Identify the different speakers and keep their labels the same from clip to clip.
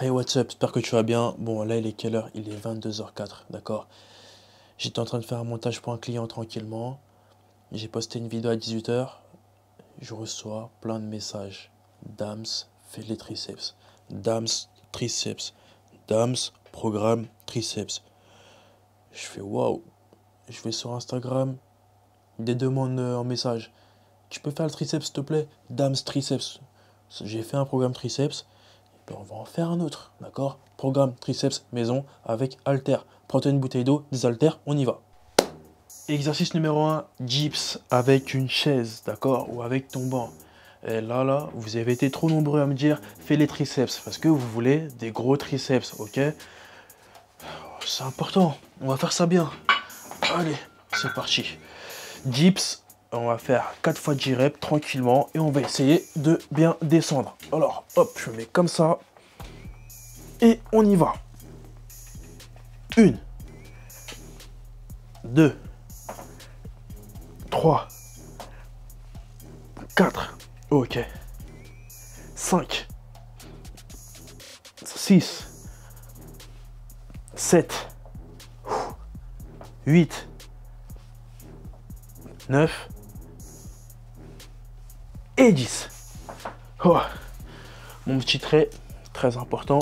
Speaker 1: Hey, what's up? J'espère que tu vas bien. Bon, là, il est quelle heure? Il est 22h04, d'accord? J'étais en train de faire un montage pour un client tranquillement. J'ai posté une vidéo à 18h. Je reçois plein de messages. Dams fait les triceps. Dams triceps. Dams programme triceps. Je fais waouh. Je vais sur Instagram. Des demandes en message. Tu peux faire le triceps, s'il te plaît? Dams triceps. J'ai fait un programme triceps. Ben, on va en faire un autre, d'accord? Programme triceps maison avec halter. Prends-toi une bouteille d'eau, des haltères, on y va. Exercice numéro 1, dips avec une chaise, d'accord? Ou avec ton banc. Et là, vous avez été trop nombreux à me dire, fais les triceps, parce que vous voulez des gros triceps, ok? C'est important, on va faire ça bien. Allez, c'est parti. Dips, on va faire 4 fois 10 reps tranquillement et on va essayer de bien descendre. Alors, hop, je mets comme ça. Et on y va. 1, 2, 3, 4, ok. 5, 6, 7, 8, 9 et 10. Oh, mon petit trait, très important.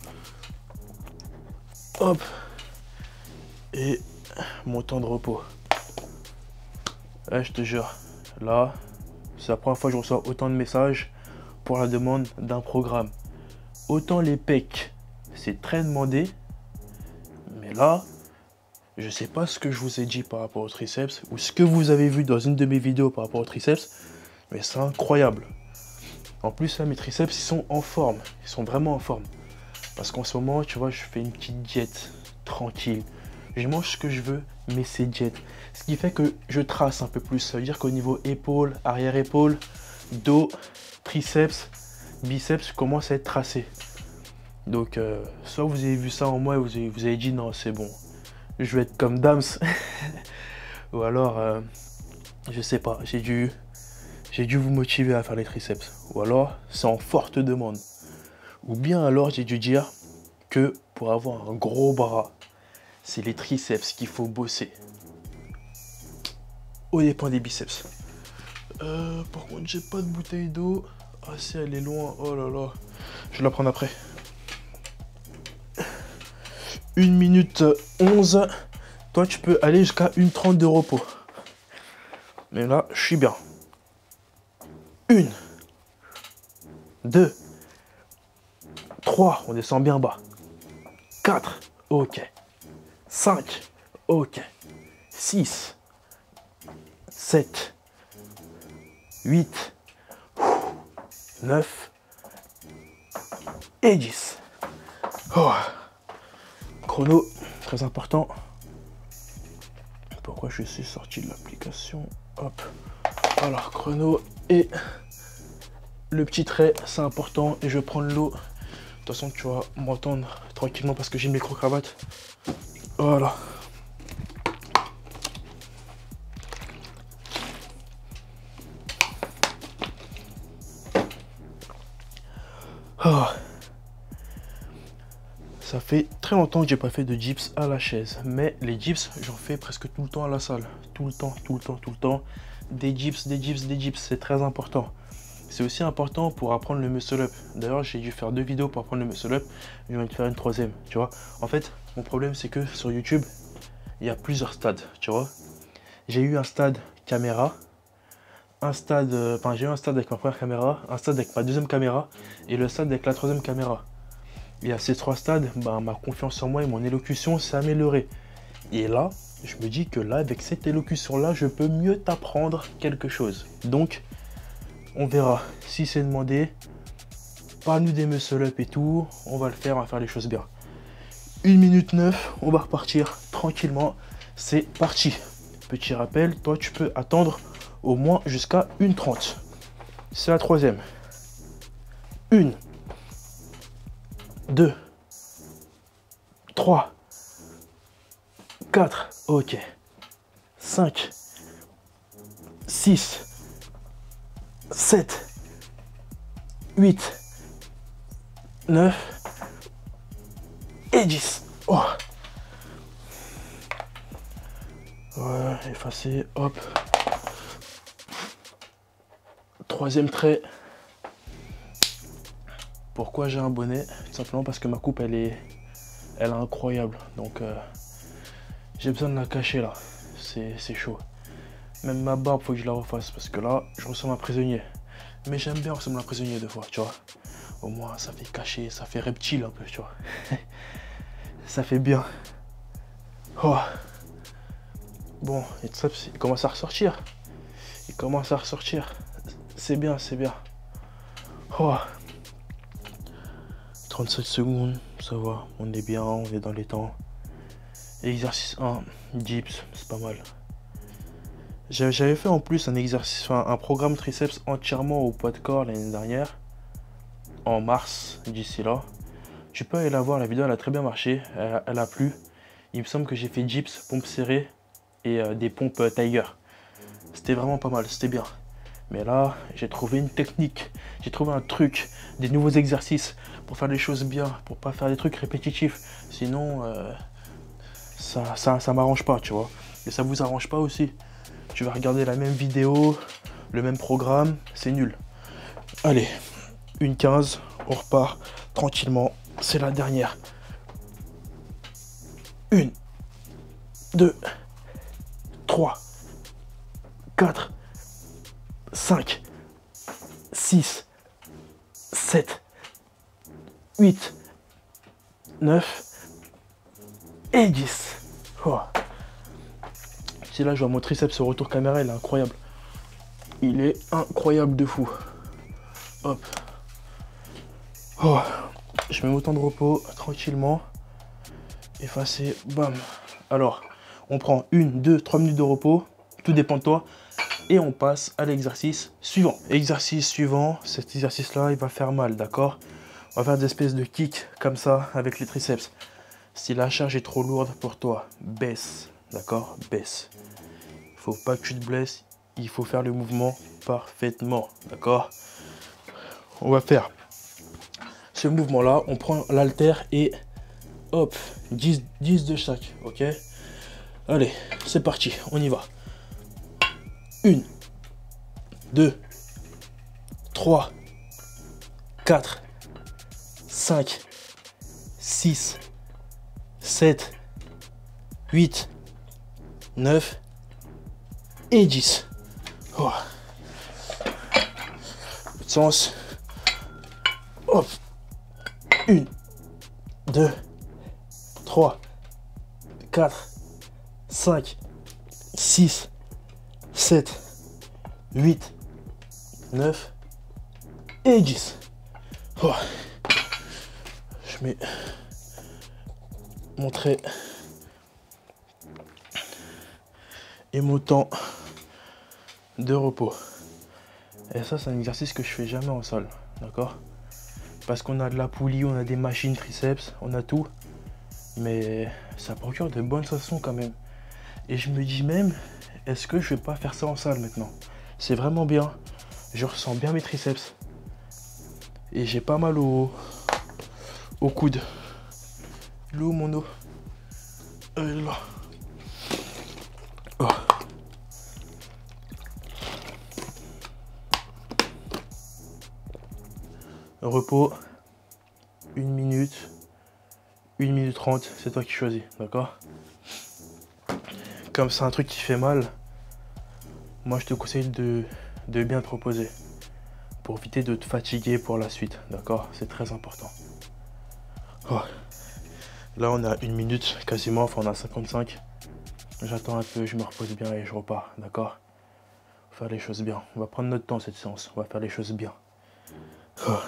Speaker 1: Hop. Et mon temps de repos. Ouais, je te jure, là, c'est la première fois que je reçois autant de messages pour la demande d'un programme. Autant les pecs, c'est très demandé, mais là, je sais pas ce que je vous ai dit par rapport au triceps ou ce que vous avez vu dans une de mes vidéos par rapport au triceps, mais c'est incroyable. En plus, là, mes triceps, ils sont en forme, ils sont vraiment en forme. Parce qu'en ce moment, tu vois, je fais une petite diète tranquille. Je mange ce que je veux, mais c'est diète. Ce qui fait que je trace un peu plus. Ça veut dire qu'au niveau épaule, arrière-épaule, dos, triceps, biceps, je commence à être tracé. Donc, soit vous avez vu ça en moi et vous avez dit non, c'est bon, je vais être comme Dams. Ou alors, je sais pas, j'ai dû vous motiver à faire les triceps. Ou alors, c'est en forte demande. Ou bien alors, j'ai dû dire que pour avoir un gros bras, c'est les triceps qu'il faut bosser. Au dépend des biceps. Par contre, j'ai pas de bouteille d'eau. Ah si, elle est loin. Oh là là. Je vais la prendre après. 1 minute 11. Toi, tu peux aller jusqu'à 1:30 de repos. Mais là, je suis bien. 1, 2, 3. On descend bien bas. 4. Ok. 5. Ok. 6. 7. 8. 9. Et 10. Oh. Chrono, très important. Pourquoi je suis sorti de l'application? Hop. Alors, chrono et le petit trait, c'est important. Et je vais prendre l'eau. De toute façon, tu vas m'entendre tranquillement parce que j'ai une micro-cravate. Voilà. Oh. Ça fait très longtemps que j'ai pas fait de dips à la chaise, mais les dips, j'en fais presque tout le temps à la salle. Tout le temps, tout le temps, tout le temps. Des dips, des dips, des dips, c'est très important. C'est aussi important pour apprendre le muscle up. D'ailleurs, j'ai dû faire 2 vidéos pour apprendre le muscle up. Je vais te faire une 3e, tu vois. En fait, mon problème, c'est que sur YouTube, il y a plusieurs stades, tu vois. J'ai eu un stade caméra, un stade, j'ai eu un stade avec ma première caméra, un stade avec ma 2e caméra et le stade avec la 3e caméra. Et à ces 3 stades, ma confiance en moi et mon élocution s'est améliorée. Et là, je me dis que là, avec cette élocution-là, je peux mieux t'apprendre quelque chose. Donc, on verra si c'est demandé. Parle-nous des muscle up et tout. On va le faire, on va faire les choses bien. 1 minute 9, on va repartir tranquillement. C'est parti. Petit rappel, toi, tu peux attendre au moins jusqu'à 1:30. C'est la 3e. 1, 2, 3, 4, ok, 5, 6, 7, 8, 9 et 10. Oh. Ouais, effacer, hop. Troisième trait. Pourquoi j'ai un bonnet? Tout simplement parce que ma coupe, elle est incroyable. Donc, j'ai besoin de la cacher là. C'est chaud. Même ma barbe, faut que je la refasse parce que là, je ressemble à un prisonnier. Mais j'aime bien ressembler à un prisonnier des fois, tu vois. Au moins, ça fait cacher, ça fait reptile un peu, tu vois. Ça fait bien. Oh. Bon, et tout ça, il commence à ressortir. Il commence à ressortir. C'est bien, c'est bien. Oh. 37 secondes, ça va. On est bien, on est dans les temps. Exercice 1, dips, c'est pas mal. J'avais fait en plus un exercice, enfin, un programme triceps entièrement au poids de corps l'année dernière. En mars, d'ici là. Tu peux aller la voir, la vidéo elle a très bien marché, elle a plu. Il me semble que j'ai fait dips, pompes serrées et des pompes Tiger. C'était vraiment pas mal, c'était bien. Mais là, j'ai trouvé une technique, j'ai trouvé un truc, des nouveaux exercices pour faire les choses bien, pour pas faire des trucs répétitifs. Sinon, ça m'arrange pas, tu vois. Et ça vous arrange pas aussi. Tu vas regarder la même vidéo, le même programme, c'est nul. Allez, une 15, on repart tranquillement. C'est la dernière. 1, 2, 3, 4, 5, 6, 7, 8, 9 et 10. Oh. Si là je vois mon triceps au retour caméra, il est incroyable. Il est incroyable de fou. Hop. Oh. Je mets mon temps de repos tranquillement. Effacer, bam. Alors, on prend 1, 2, 3 minutes de repos. Tout dépend de toi. Et on passe à l'exercice suivant. Exercice suivant, cet exercice-là, il va faire mal, d'accord? On va faire des espèces de kicks comme ça avec les triceps. Si la charge est trop lourde pour toi, baisse, d'accord? Baisse. Il faut pas que tu te blesses, il faut faire le mouvement parfaitement, d'accord? On va faire ce mouvement-là, on prend l'haltère et hop, 10 de chaque, ok? Allez, c'est parti, on y va. 1, 2, 3, 4, 5, 6, 7, 8, 9 et 10. Oh. L'autre sens. Hop. 1, 2, 3, 4, 5, 6, 7, 8, 9 et 10. Oh. Je mets mon trait et mon temps de repos. Et ça, c'est un exercice que je fais jamais en salle, d'accord? Parce qu'on a de la poulie, on a des machines triceps, on a tout. Mais ça procure de bonnes sensations quand même. Et je me dis même, est-ce que je vais pas faire ça en salle maintenant? C'est vraiment bien. Je ressens bien mes triceps. Et j'ai pas mal au coude. Il est où mon os? Elle est là. Oh. Repos. 1 minute. 1 minute 30. C'est toi qui choisis, d'accord? Comme c'est un truc qui fait mal, moi je te conseille de bien te reposer. Pour éviter de te fatiguer pour la suite, d'accord? C'est très important. Oh. Là on a 1 minute quasiment, enfin on a 55. J'attends un peu, je me repose bien et je repars, d'accord? On va faire les choses bien. On va prendre notre temps cette séance, on va faire les choses bien. Oh.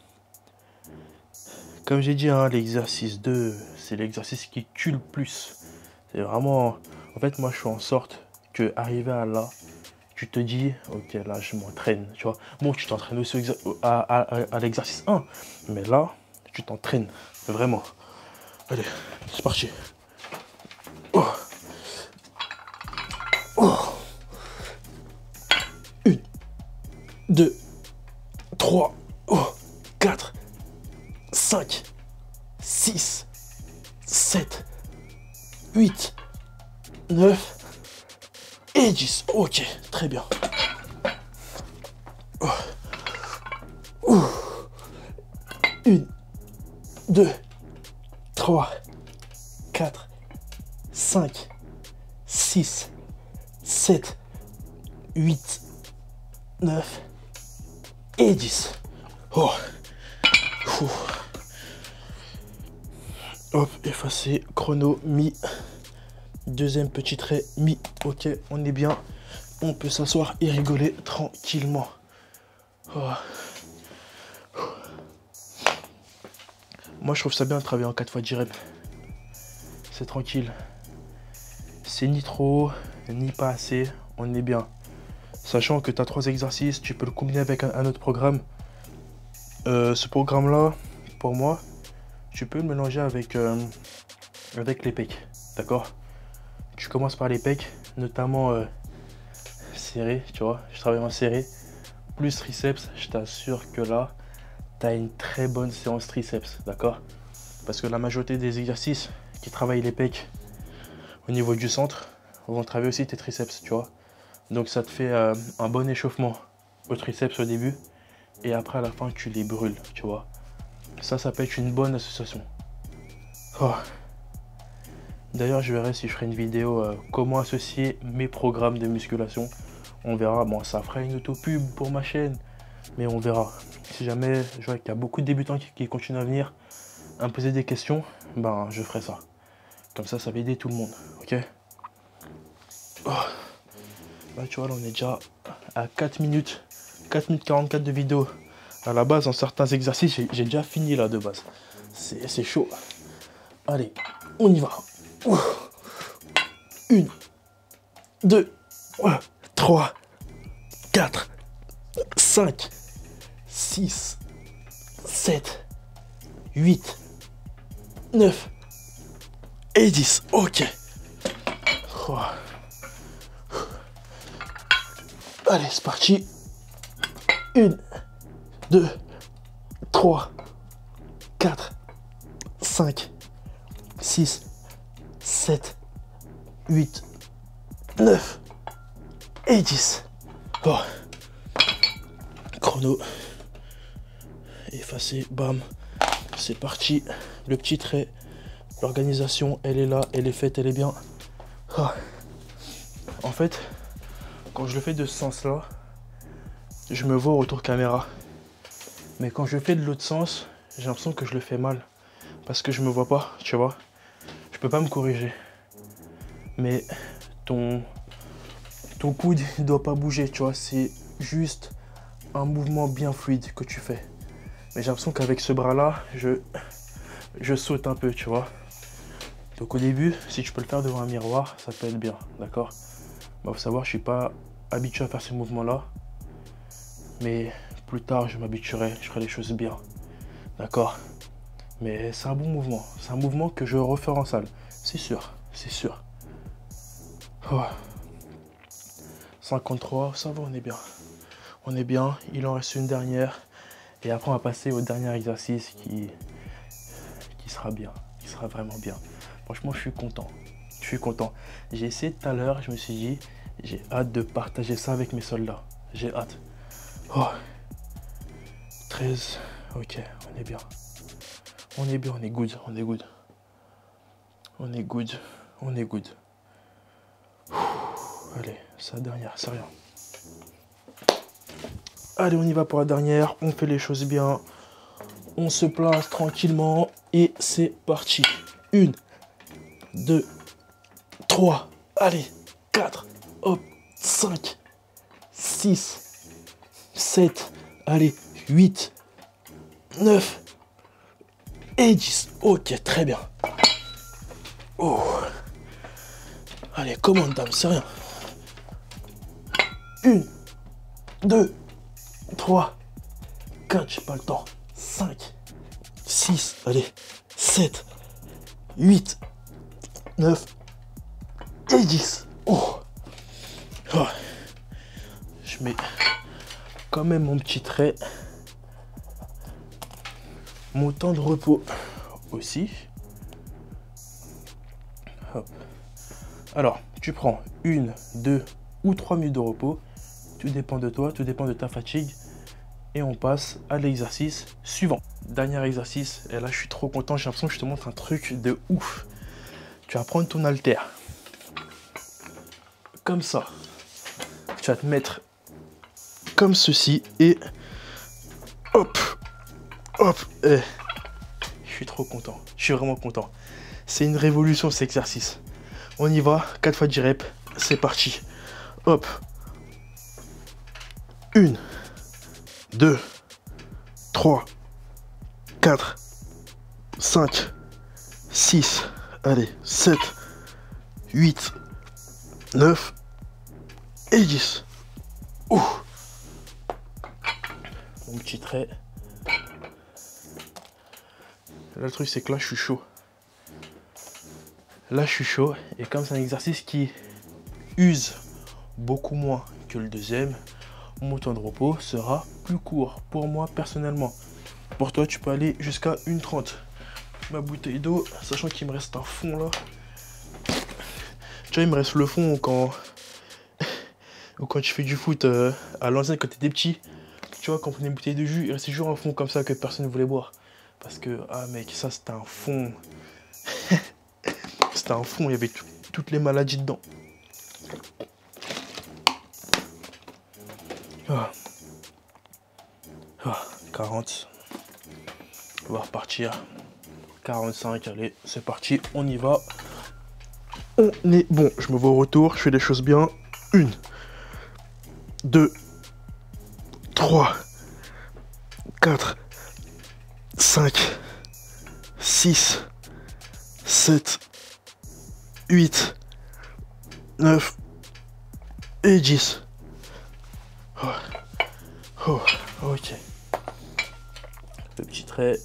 Speaker 1: Comme j'ai dit, hein, l'exercice 2, c'est l'exercice qui tue le plus. C'est vraiment... En fait, moi je fais en sorte que arriver à là, tu te dis, ok, là je m'entraîne, tu vois. Bon, tu t'entraînes aussi à l'exercice 1, mais là, tu t'entraînes, vraiment. Allez, c'est parti. Oh. Oh. 1, 2, 3, 4, 5, 6, 7, 8, 9 et 10. Ok, très bien. 1, 2, 3, 4, 5, 6, 7, 8, 9 et 10. Oh. Ouh. Hop, effacer, chrono, mis. Deuxième petit trait, mis. Ok, on est bien. On peut s'asseoir et rigoler tranquillement. Oh. Moi, je trouve ça bien de travailler en 4 fois 10 reps. C'est tranquille. C'est ni trop, ni pas assez. On est bien. Sachant que tu as 3 exercices, tu peux le combiner avec un autre programme. Ce programme-là, pour moi, tu peux le mélanger avec les pecs. D'accord? Tu commences par les pecs, notamment serrés, tu vois. Je travaille en serré. Plus triceps, je t'assure que là, tu as une très bonne séance triceps. D'accord? Parce que la majorité des exercices qui travaillent les pecs au niveau du centre vont travailler aussi tes triceps, tu vois. Donc ça te fait un bon échauffement au triceps au début et après à la fin tu les brûles, tu vois. Ça peut être une bonne association. Oh. D'ailleurs je verrai si je ferai une vidéo comment associer mes programmes de musculation. On verra, bon ça fera une auto-pub pour ma chaîne, mais on verra. Si jamais je vois qu'il y a beaucoup de débutants qui continuent à venir à me poser des questions, ben je ferai ça. Comme ça va aider tout le monde, ok? Oh. Là tu vois, là on est déjà à 4 minutes 44 de vidéo. À la base, en certains exercices, j'ai déjà fini là de base. C'est chaud. Allez, on y va. 1, 2, 3, 4, 5, 6, 7, 8, 9 et 10. Ok. Oh. Allez, c'est parti. 1, 2, 3, 4, 5, 6, 7, 8, 9 et 10. Bon. Chrono. Effacé, bam. C'est parti. Le petit trait. L'organisation, elle est là, elle est faite, elle est bien. Oh. En fait, quand je le fais de ce sens-là, je me vois au retour caméra. Mais quand je fais de l'autre sens, j'ai l'impression que je le fais mal. Parce que je me vois pas, tu vois. Je peux pas me corriger. Mais ton coude, il doit pas bouger, tu vois. C'est juste un mouvement bien fluide que tu fais. Mais j'ai l'impression qu'avec ce bras-là, je saute un peu, tu vois. Donc au début, si tu peux le faire devant un miroir, ça peut être bien, d'accord? Bah, faut savoir, je suis pas habitué à faire ces mouvements-là. Mais plus tard, je m'habituerai, je ferai les choses bien. D'accord? Mais c'est un bon mouvement. C'est un mouvement que je referai en salle. C'est sûr, c'est sûr. Oh. 53, ça va, on est bien. On est bien, il en reste une dernière. Et après, on va passer au dernier exercice qui sera bien. Qui sera vraiment bien. Franchement, je suis content. Je suis content. J'ai essayé tout à l'heure, je me suis dit, j'ai hâte de partager ça avec mes soldats. J'ai hâte. Oh. 13, ok, on est bien. On est bien, on est good, on est good. On est good, on est good. Allez, c'est la dernière, c'est rien. Allez, on y va pour la dernière. On fait les choses bien. On se place tranquillement. Et c'est parti. 1, 2, 3. Allez, 4. Hop, 5, 6, 7. Allez, 8, 9 et 10. Ok, très bien. Oh. Allez, commande, dame, c'est rien. 1, 2, 3, 4, j'ai pas le temps. 5, 6, allez, 7, 8, 9 et 10. Oh. Oh. Je mets quand même mon petit trait. Mon temps de repos aussi. Hop. Alors, tu prends 1, 2 ou 3 minutes de repos. Tout dépend de toi, tout dépend de ta fatigue. Et on passe à l'exercice suivant. Dernier exercice, et là je suis trop content, j'ai l'impression que je te montre un truc de ouf. Tu vas prendre ton haltère. Comme ça. Tu vas te mettre comme ceci et hop, hop. Et je suis trop content, je suis vraiment content. C'est une révolution cet exercice. On y va, 4 fois 10 reps, c'est parti. Hop. 1, 2, 3, 4, 5, 6, allez, 7, 8, 9 et 10. Ouh. Mon petit trait. Là, le truc, c'est que là, je suis chaud. Là, je suis chaud. Et comme c'est un exercice qui use beaucoup moins que le deuxième, mon temps de repos sera plus court pour moi personnellement. Pour toi, tu peux aller jusqu'à 1,30. Ma bouteille d'eau, sachant qu'il me reste un fond là. Tu vois, il me reste le fond quand tu fais du foot à l'ancienne, quand t'étais petit. Tu vois, quand on prenait une bouteille de jus, il restait toujours un fond comme ça que personne ne voulait boire. Parce que, ah mec, ça c'était un fond. C'était un fond, il y avait toutes les maladies dedans. Ah. Ah, 40. On va repartir. 45, allez, c'est parti, on y va. On est bon, je me vois au retour, je fais les choses bien. 1, 2, 3, 4, 5, 6, 7, 8, 9 et 10. Oh, oh, ok. Le petit trait.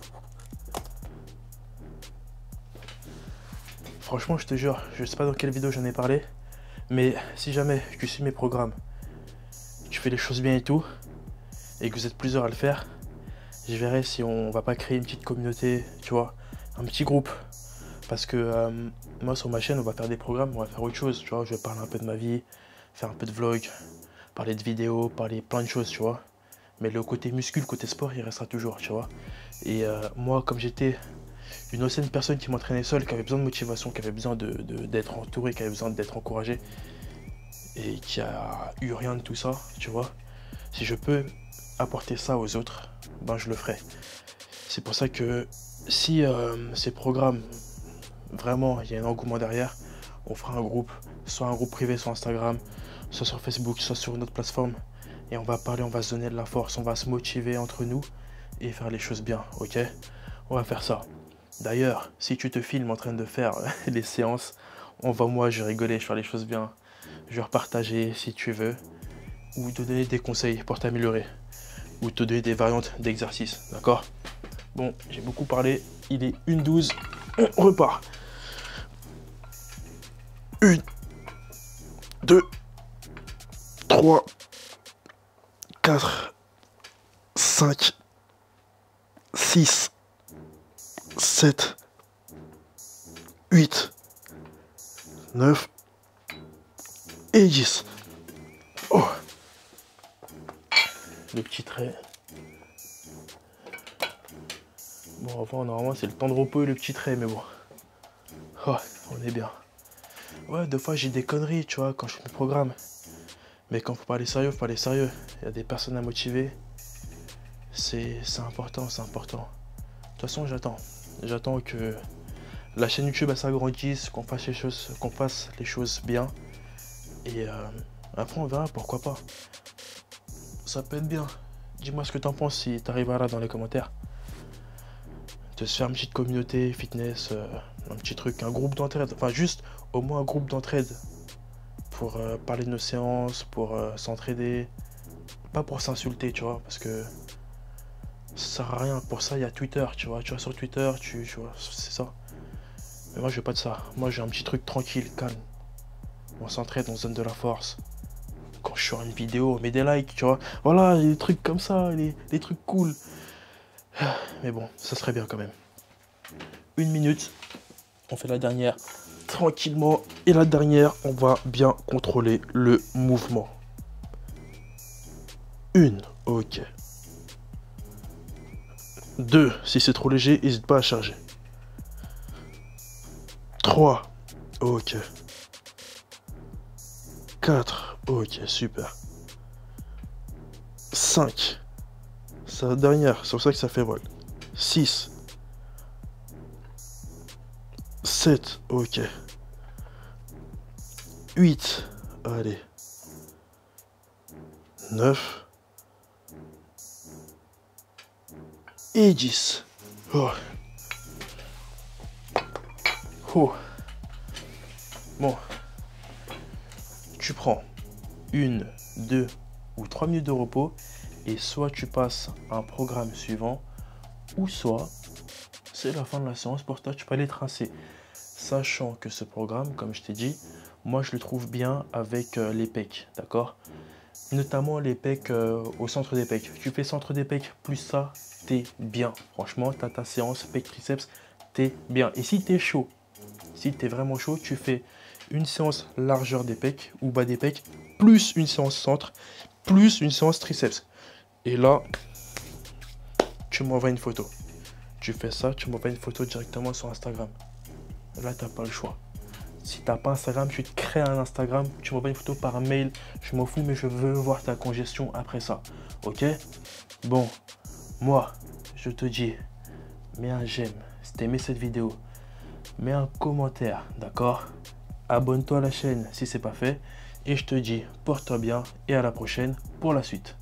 Speaker 1: Franchement, je te jure, je sais pas dans quelle vidéo j'en ai parlé, mais si jamais tu suis mes programmes, tu fais les choses bien et tout, et que vous êtes plusieurs à le faire, je verrai si on va pas créer une petite communauté, tu vois, un petit groupe. Parce que moi sur ma chaîne, on va faire des programmes, on va faire autre chose, tu vois, je vais parler un peu de ma vie, faire un peu de vlog, parler de vidéos, parler plein de choses, tu vois. Mais le côté muscu, le côté sport, il restera toujours, tu vois. Et moi, comme j'étais une ancienne personne qui m'entraînait seule, qui avait besoin de motivation, qui avait besoin d'être entouré, qui avait besoin d'être encouragé, et qui a eu rien de tout ça, tu vois. Si je peux apporter ça aux autres, ben je le ferai. C'est pour ça que si ces programmes, vraiment, il y a un engouement derrière, on fera un groupe, soit un groupe privé sur Instagram, soit sur Facebook, soit sur une autre plateforme, et on va parler, on va se donner de la force, on va se motiver entre nous et faire les choses bien, ok? On va faire ça. D'ailleurs, si tu te filmes en train de faire les séances, envoie-moi, je vais rigoler, je vais faire les choses bien. Je vais repartager si tu veux, ou te donner des conseils pour t'améliorer, ou te donner des variantes d'exercices, d'accord? Bon, j'ai beaucoup parlé, il est 1h12, on repart. 1, 2, 3, 4, 5, 6, 7, 8, 9 et 10. Oh. Le petit trait. Bon, enfin, normalement, c'est le temps de repos et le petit trait, mais bon. Oh, on est bien. Ouais, des fois, j'ai des conneries, tu vois, quand je fais mes programmes. Mais quand faut parler sérieux, faut parler sérieux. Il y a des personnes à motiver. C'est important, c'est important. De toute façon, j'attends. J'attends que la chaîne YouTube elle s'agrandisse, qu'on fasse les choses bien. Et après, on verra, pourquoi pas. Ça peut être bien. Dis-moi ce que t'en penses si t'arrives à là dans les commentaires. De se faire une petite communauté fitness, un petit truc, un groupe d'entraide. Enfin, juste au moins un groupe d'entraide pour parler de nos séances, pour s'entraider. Pas pour s'insulter, tu vois, parce que ça sert à rien. Pour ça, il y a Twitter, tu vois. Tu vois, sur Twitter, tu vois, c'est ça. Mais moi, je veux pas de ça. Moi, j'ai un petit truc tranquille, calme. On s'entraide, on se donne de la force. Quand je suis sur une vidéo, on met des likes, tu vois. Voilà, des trucs comme ça, des trucs cool. Mais bon, ça serait bien quand même. 1 minute. On fait la dernière. tranquillement. Et la dernière, on va bien contrôler le mouvement. 1, ok. 2, si c'est trop léger, n'hésite pas à charger. 3, ok. 4, ok, super. 5, c'est la dernière, c'est pour ça que ça fait mal. 6, 7, ok. 8, allez. 9 et 10. Oh. Oh. Bon. Tu prends 1, 2 ou 3 minutes de repos et soit tu passes à un programme suivant ou soit c'est la fin de la séance pour toi, tu peux aller tracer. Sachant que ce programme, comme je t'ai dit, moi je le trouve bien avec les pecs, d'accord? Notamment les pecs au centre des pecs. Tu fais centre des pecs plus ça, t'es bien. Franchement, tu as ta séance pecs triceps, t'es bien. Et si t'es chaud, si t'es vraiment chaud, tu fais une séance largeur des pecs ou bas des pecs, plus une séance centre, plus une séance triceps. Et là, tu m'envoies une photo. Tu fais ça, tu m'envoies une photo directement sur Instagram. Là, tu n'as pas le choix. Si tu n'as pas Instagram, tu te crées un Instagram, tu m'envoies une photo par mail. Je m'en fous, mais je veux voir ta congestion après ça. Ok? Bon, moi, je te dis, mets un j'aime si tu as aimé cette vidéo. Mets un commentaire, d'accord? Abonne-toi à la chaîne si ce n'est pas fait. Et je te dis, porte-toi bien et à la prochaine pour la suite.